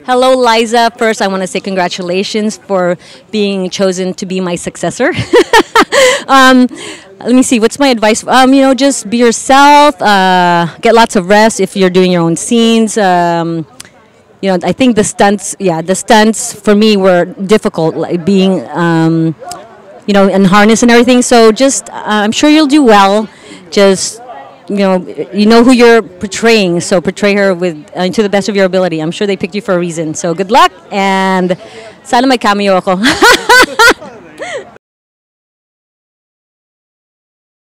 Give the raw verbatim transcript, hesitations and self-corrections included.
Hello, Liza. First, I want to say congratulations for being chosen to be my successor. um, let me see. What's my advice? Um, you know, just be yourself. Uh, get lots of rest if you're doing your own scenes. Um, you know, I think the stunts. Yeah, the stunts for me were difficult, like being, um, you know, in harness and everything. So just, uh, I'm sure you'll do well. Just you know, you know who you're portraying, so portray her with uh, to the best of your ability. I'm sure they picked you for a reason. So good luck, and sana may cameo ako.